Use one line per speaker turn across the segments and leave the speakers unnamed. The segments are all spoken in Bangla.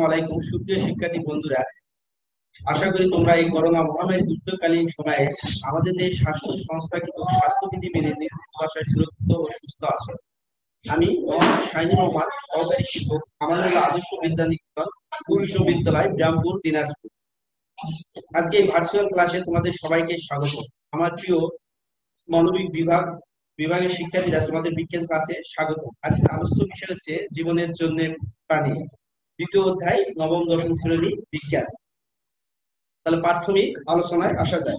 আলাইকুম সুপ্রিয় শিক্ষার্থী বন্ধুরা, আশা করি তোমরা এই করোনা মহামারী দুর্যোগকালীন সময়ে আমাদের এই স্বাস্থ্য সংস্থা কিন্তু স্বাস্থ্যবিধি মেনে নিজ বাসায় সুরক্ষিত ও সুস্থ আছো। আমি মোহাম্মদ শাহিনুর রহমান, সহকারী শিক্ষক, আমানুল্লাহ আদর্শ বিদ্যানিকেতন বিশ্ববিদ্যালয়, ব্রাহ্মপুর, দিনাজপুর। আজকে এই ভার্চুয়াল ক্লাসে তোমাদের সবাইকে স্বাগত। আমার প্রিয় মানবিক বিভাগের শিক্ষার্থীরা, তোমাদের বিজ্ঞান ক্লাসে স্বাগত। আজকে আলোচ্য বিষয় হচ্ছে জীবনের জন্য পানি, দ্বিতীয় অধ্যায়, নবম দশম শ্রেণী বিজ্ঞান। তাহলে প্রাথমিক আলোচনায় আসা যায়।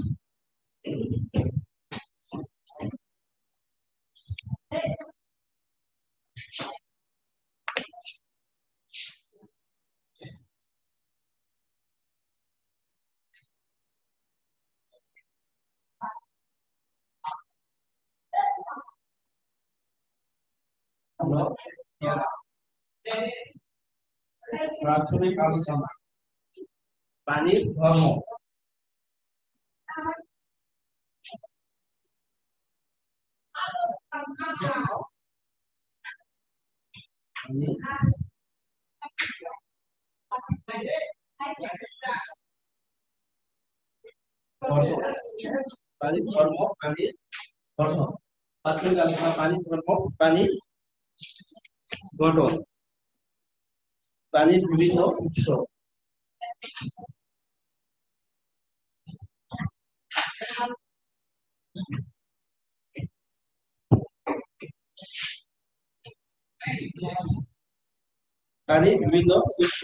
প্রাথমিক আলোচনা, পানির ধর্ম। পানির ধর্ম, পানির গঠন। প্রাথমিক আলোচনা, পানির ধর্ম, পানির গঠন, পানির বিভিন্ন উৎস। পানির বিভিন্ন উৎস।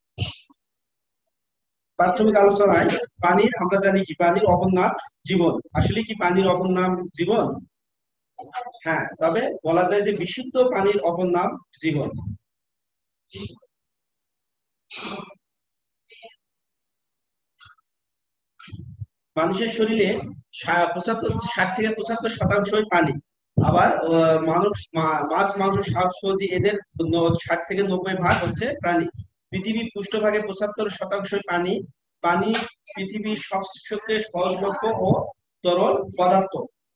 প্রাথমিক আলোচনায় পানির, আমরা জানি কি পানির অপর নাম জীবন। আসলে কি পানির অপর নাম জীবন? হ্যাঁ, তবে বলা যায় যে বিশুদ্ধ পানির অপর নাম জীবন। মানুষের শরীরে 60 থেকে 75% পানি। আবার মাছ, মাংস, শাকসবজি এদের 60 থেকে 90% হচ্ছে প্রাণী। পৃথিবীর পৃষ্ঠভাগে 75% পানি। পানি পৃথিবীর সবচেয়ে সহজলভ্য ও তরল পদার্থ।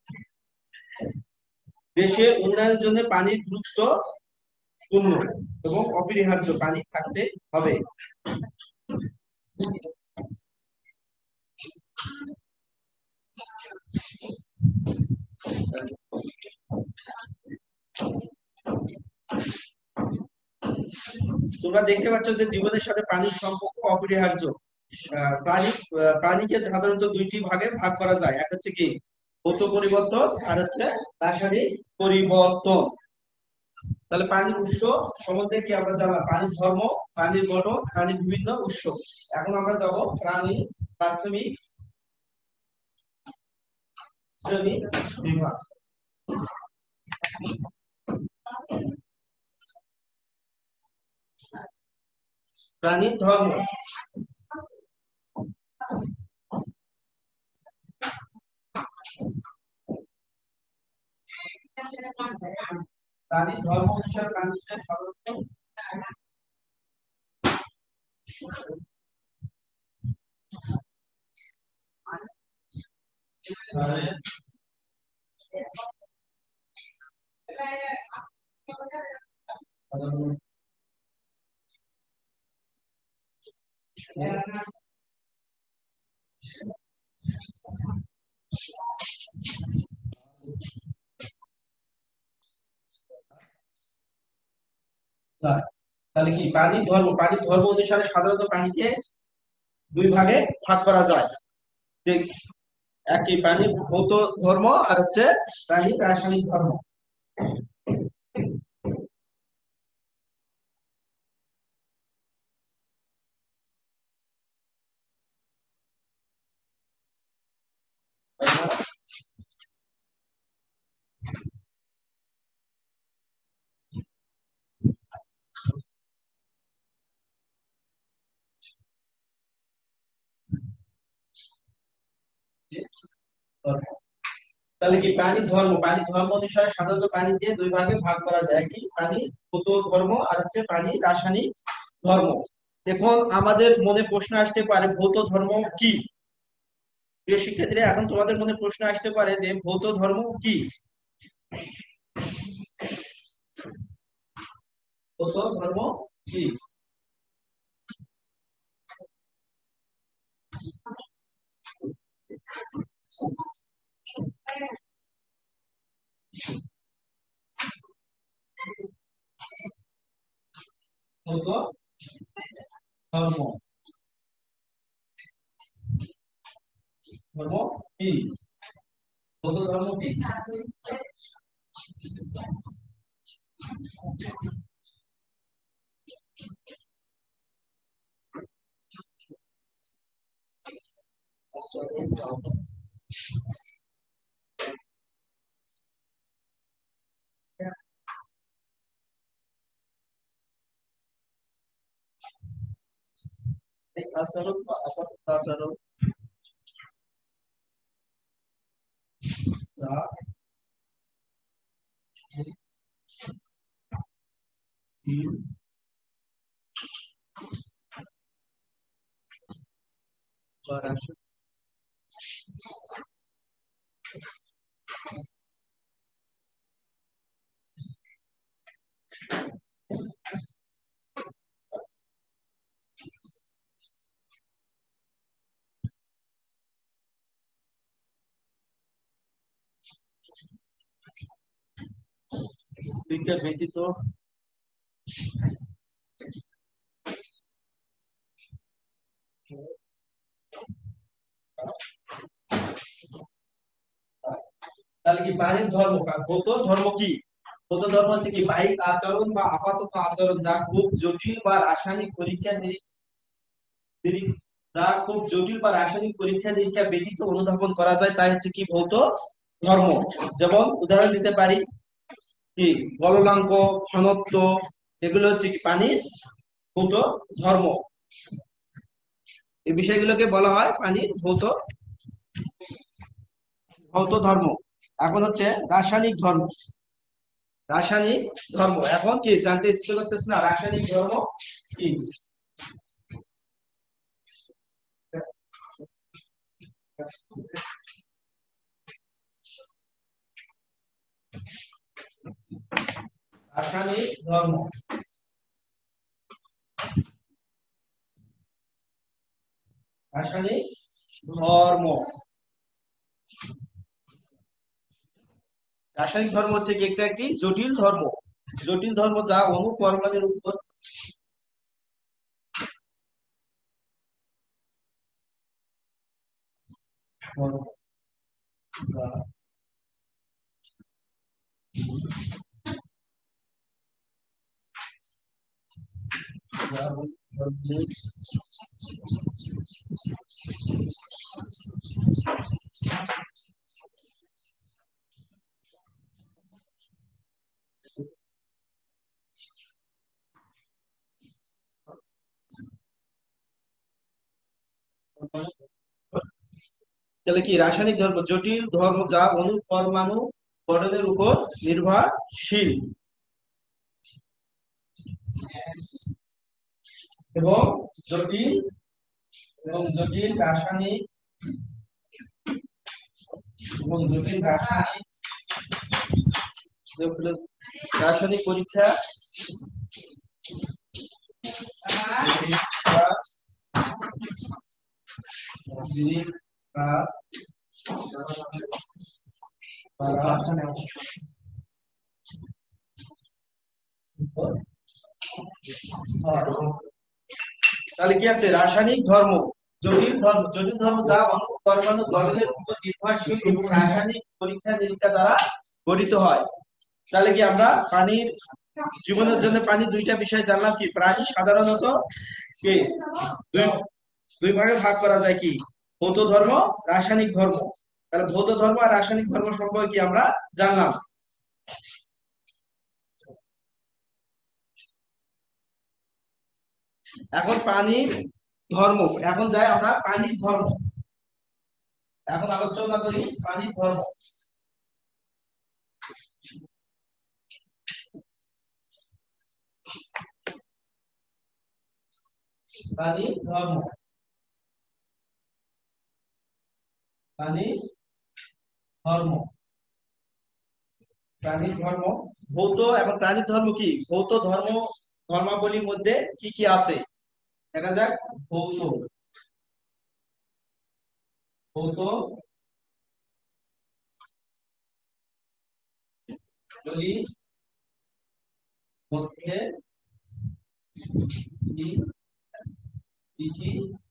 দেশের উন্নয়নের জন্য পানির গুরুত্বপূর্ণ এবং অপরিহার্য। পানি থাকতে হবে। তোমরা দেখতে পাচ্ছ যে জীবনের সাথে পানির সম্পর্ক অপরিহার্য। প্রাণীকে সাধারণত দুইটি ভাগে ভাগ করা যায়। এক হচ্ছে কি ভৌত পরিবর্তন, আর হচ্ছে রাসায়নিক পরিবর্তন। তাহলে পানির উৎস সম্বন্ধে কি আমরা জানলাম, পানির ধর্ম, পানির গঠন, পানির বিভিন্ন উৎস। এখন আমরা যাব প্রাথমিক শ্রেণী বিভাগ। প্রাণীর ধর্ম। প্রাণীর ধর্ম অনুসারে প্রাণীর সাধারণত তাহলে কি প্রাণীর ধর্ম অনুসারে সাধারণত প্রাণীকে দুই ভাগে ভাগ করা যায়। একই প্রাণীর ভৌত ধর্ম আর হচ্ছে প্রাণীর রাসায়নিক ধর্ম। তাহলে কি প্রাণীর ধর্ম অনুসারে সাধারণত প্রাণীকে দুই ভাগে ভাগ করা যায়। একই প্রাণীর ভৌত ধর্ম আর হচ্ছে প্রাণীর রাসায়নিক ধর্ম। এখন আমাদের মনে প্রশ্ন আসতে পারে, ভৌত ধর্ম কি? প্রিয় শিক্ষার্থীরা, এখন তোমাদের মনে প্রশ্ন আসতে পারে যে ভৌত ধর্ম কি? ভৌত ধর্ম কি? ধর্ম। ধর্ম কি? বৌদ্ধ ধর্ম কি? আচরণ বা আচরণ যা বিজ্ঞান ব্যতীত তাহলে কি বাহ্যিক ধর্ম? ভৌত ধর্ম কি? ভৌত ধর্ম হচ্ছে কি বাহ্যিক আচরণ বা আপাতত আচরণ যা খুব জটিল বা রাসায়নিক পরীক্ষা যা খুব জটিল বা রাসায়নিক পরীক্ষা নিরীক্ষা ব্যতীত অনুধাবন করা যায় তাই হচ্ছে কি ভৌত ধর্ম। যেমন উদাহরণ দিতে পারি কি গলনাঙ্ক, ঘনত্ব, এগুলো হচ্ছে কি পানির ভৌত ধর্ম। এই বিষয়গুলোকে বলা হয় পানির ভৌত ভৌত ধর্ম। এখন হচ্ছে রাসায়নিক ধর্ম। রাসায়নিক ধর্ম এখন কি জানতে ইচ্ছে করতেছ না? রাসায়নিক ধর্ম কি? রাসায়নিক ধর্ম। রাসায়নিক ধর্ম। রাসায়নিক ধর্ম হচ্ছে কি একটা একটি জটিল ধর্ম। জটিল ধর্ম যা অণু পরমাণুর উপর তাহলে কি রাসায়নিক ধর্ম জটিল ধর্ম যা অণু পরমাণু গঠনের উপর নির্ভরশীল এবং জটিল রাসায়নিক রাসায়নিক পরীক্ষা তাহলে কি আছে রাসায়নিক ধর্ম জটিল ধর্ম যা অণু পরমাণু গঠনের উপর নির্ভরশীল এবং রাসায়নিক পরীক্ষা নিরীক্ষা দ্বারা গঠিত হয়। তাহলে কি আমরা পানির জীবনের জন্য পানি দুইটা বিষয় জানলাম কি প্রাণী সাধারণত কি দুই দুই ভাগে ভাগ করা যায় কি ভৌত ধর্ম, রাসায়নিক ধর্ম। তাহলে ভৌত ধর্ম আর রাসায়নিক ধর্ম সম্পর্কে কি আমরা জানলাম। এখন পানির ধর্ম, এখন যাই আমরা পানির ধর্ম, এখন আলোচনা করি পানির ধর্ম। পানির ধর্ম, পানির ধর্ম, প্রাণীর ধর্ম। ভৌত এবং প্রাণীর ধর্ম কি? ভৌত ধর্ম ধর্মাবলীর মধ্যে কি কি আছে দেখা যাক। ভৌত ভৌত বলির মধ্যে কি কি কি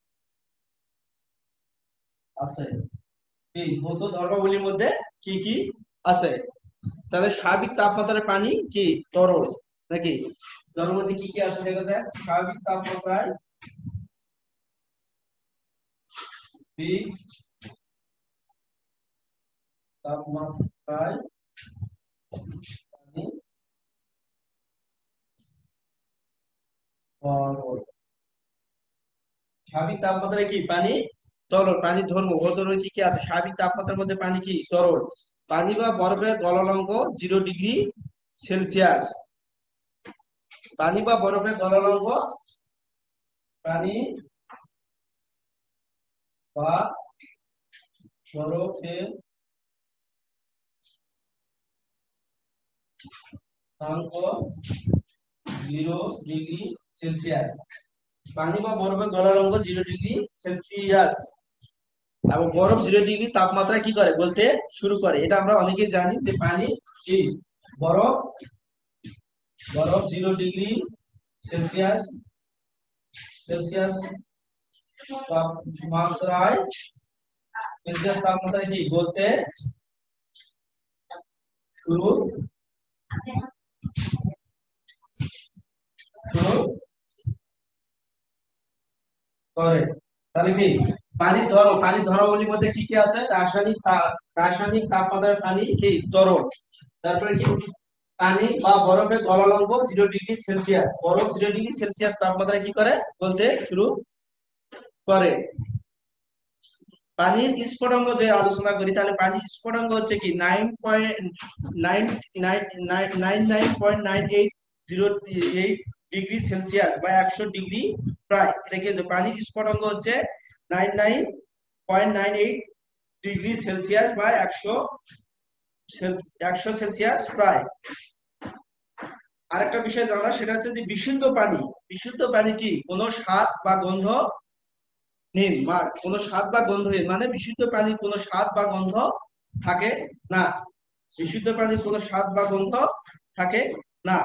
আছে, এই ভৌত ধর্মাবলীর মধ্যে কি কি আছে? তাহলে স্বাভাবিক তাপমাত্রার পানি কি তরল নাকি? তরল মধ্যে কি কি আছে দেখা যায়? স্বাভাবিক তাপমাত্রায় তাপমাত্রায় পানি তরল। স্বাভাবিক তাপমাত্রায় কি পানি তরল। পানির ধর্ম ভৌত কি কি আছে? স্বাভাবিক তাপমাত্রার মধ্যে পানি কি তরল। পানি বা বরফের গলনাঙ্ক 0 ডিগ্রি সেলসিয়াস। পানি বা বরফের গলনাঙ্ক, পানি বা বরফের গলনাঙ্ক 0 ডিগ্রি সেলসিয়াস। পানি বা বরফের গলনাঙ্ক 0 ডিগ্রি সেলসিয়াস এবং বরফ 0 ডিগ্রি তাপমাত্রায় কি করে বলতে শুরু করে। এটা আমরা অনেকেই জানি যে পানি কি বরফ, বরফ 0 ডিগ্রি সেলসিয়াস সেলসিয়াস তাপমাত্রায়, সেলসিয়াস তাপমাত্রায় কি বলতে শুরু শুরু করে। তাহলে কি পানির ধর্মাবলীর মধ্যে কি কি আছে? রাসায়নিক তাপমাত্রার পানি কি তরল। তারপরে কি পানি বা বরফের গলনাঙ্ক 0 ডিগ্রি সেলসিয়াস। বরফ 0 ডিগ্রি সেলসিয়াস তাপমাত্রায় কি করে বলতে শুরু করে। পানির স্ফুটনাঙ্ক যে আলোচনা করি, তাহলে পানির স্ফুটনাঙ্ক হচ্ছে কি 9.9808 ডিগ্রি সেলসিয়াস বা 100 ডিগ্রি প্রায়। এটা কি পানির স্ফুটনাঙ্ক হচ্ছে 99.98 ডিগ্রি সেলসিয়াস বা 100 সেলসিয়াস প্রায়। আরেকটা বিষয় জানা, সেটা হচ্ছে যে বিশুদ্ধ পানি কি কোনো স্বাদ বা গন্ধ কোনো স্বাদ বা গন্ধহীন, মানে বিশুদ্ধ পানির কোনো স্বাদ বা গন্ধ থাকে না। বিশুদ্ধ পানির কোনো স্বাদ বা গন্ধ থাকে না।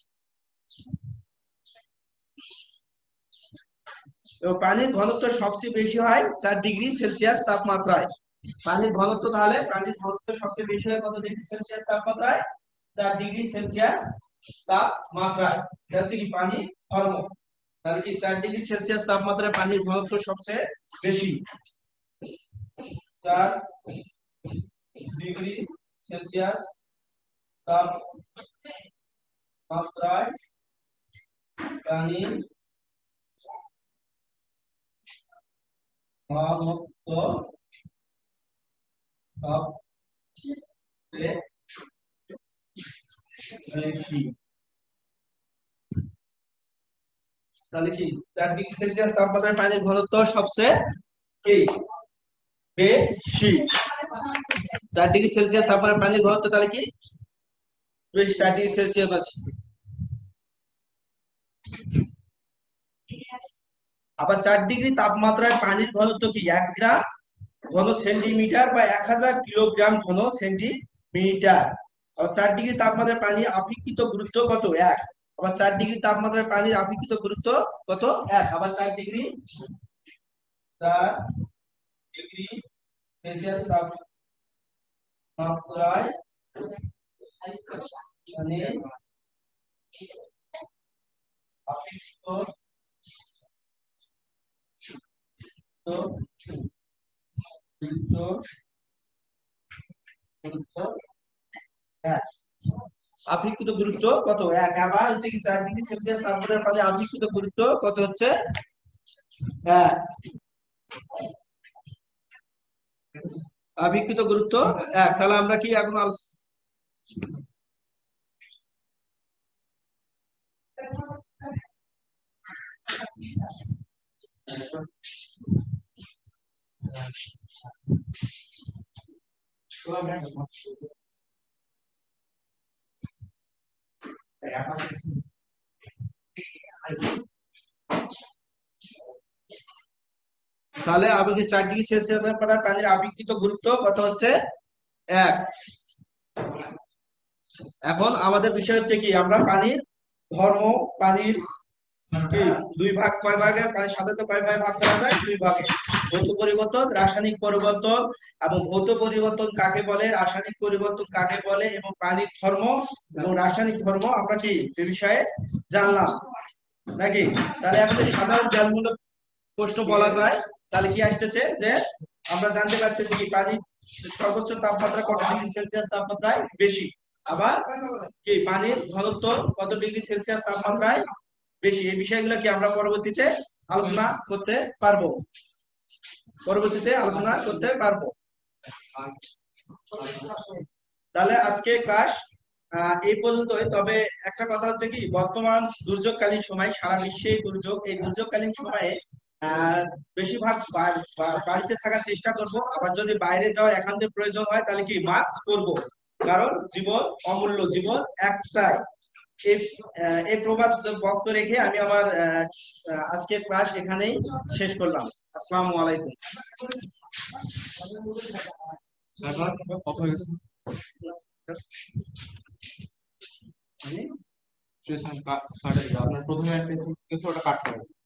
এবং পানির ঘনত্ব সবচেয়ে বেশি হয় 4 ডিগ্রি সেলসিয়াস তাপমাত্রায়। পানির ঘনত্ব, তাহলে পানির ঘনত্ব সবচেয়ে বেশি হয় কত ডিগ্রি সেলসিয়াস তাপমাত্রায়? 4 ডিগ্রি সেলসিয়াস তাপমাত্রায়। এটা হচ্ছে কি পানির ধর্ম। তাহলে কি 4 ডিগ্রি সেলসিয়াস তাপমাত্রায় পানির ঘনত্ব সবচেয়ে বেশি। 4 ডিগ্রি সেলসিয়াস তাপমাত্রায় পানির ঘনত্ব সবচেয়ে বেশি। তাহলে কি 4 ডিগ্রি সেলসিয়াস তাপমাত্রায় পানির ঘনত্ব সবচেয়ে কি বেশি। 4 ডিগ্রি সেলসিয়াস তাপমাত্রায় পানির ঘনত্ব তাহলে কি বেশি, 4 ডিগ্রি সেলসিয়াস আছে। আবার 4 ডিগ্রি তাপমাত্রায় পানির ঘনত্ব কি 1 গ্রাম ঘন সেন্টিমিটার বা 1000 কিলোগ্রাম ঘন সেন্টিমিটার। আবার 4 ডিগ্রি তাপমাত্রায় পানি আপেক্ষিক গুরুত্ব কত? 1। আবার 4 ডিগ্রি তাপমাত্রায় পানির আপেক্ষিক গুরুত্ব কত? 1। আবার 4 ডিগ্রি সেলসিয়াস তাপমাত্রায় মানে আপেক্ষিক গুরুত্ব আপেক্ষিক গুরুত্ব কত? 1। আবার হচ্ছে কি 4 ডিগ্রি সেলসিয়াস তাপমাত্রায় পানি আপেক্ষিক গুরুত্ব কত হচ্ছে? 1। আপেক্ষিক গুরুত্ব 1। তাহলে আমরা কি এখন তাহলে আপেক্ষিক 4 ডিগ্রি সেলসিয়াস পানির আপেক্ষিক গুরুত্ব কত হচ্ছে? 1। এখন আমাদের বিষয় হচ্ছে কি আমরা পানির ধর্ম, পানির কি দুই ভাগ, কয় ভাগে পানির সাধারণত কয় ভাগে ভাগ করা যায়? দুই ভাগে। ভৌত পরিবর্তন, রাসায়নিক পরিবর্তন। এবং ভৌত পরিবর্তন কাকে বলে, রাসায়নিক পরিবর্তন কাকে বলে, এবং পানির ধর্ম এবং রাসায়নিক ধর্ম আমরা কি এ বিষয়ে জানলাম নাকি? তাহলে আমাদের সাধারণ জ্ঞানমূলক প্রশ্ন বলা যায়। তাহলে কি আসতেছে যে আমরা জানতে পারতেছি কি পানির সর্বোচ্চ তাপমাত্রা কত ডিগ্রি সেলসিয়াস তাপমাত্রায় বেশি, আবার কি পানির ঘনত্ব কত ডিগ্রি সেলসিয়াস তাপমাত্রায় বেশি। এই বিষয়গুলো কি আমরা পরবর্তীতে আলোচনা করতে পারবো, পরবর্তীতে আলোচনা করতে পারবো। তাহলে আজকে ক্লাস এই পর্যন্তই। তবে একটা কথা হচ্ছে কি, বর্তমান দুর্যোগকালীন সময়, সারা বিশ্বে দুর্যোগ, এই দুর্যোগকালীন সময়ে বেশিরভাগ বাড়িতে থাকার চেষ্টা করব। আবার যদি বাইরে যাওয়ার একান্ত প্রয়োজন হয় তাহলে কি মাস্ক পরব, কারণ জীবন অমূল্য, জীবন একটাই। এই প্রবাদ বক্ত রেখে আমি আমার আজকের ক্লাস এখানেই শেষ করলাম। আসসালামু আলাইকুম।
আপনার প্রথমে একটা ওটা কাটতে হবে।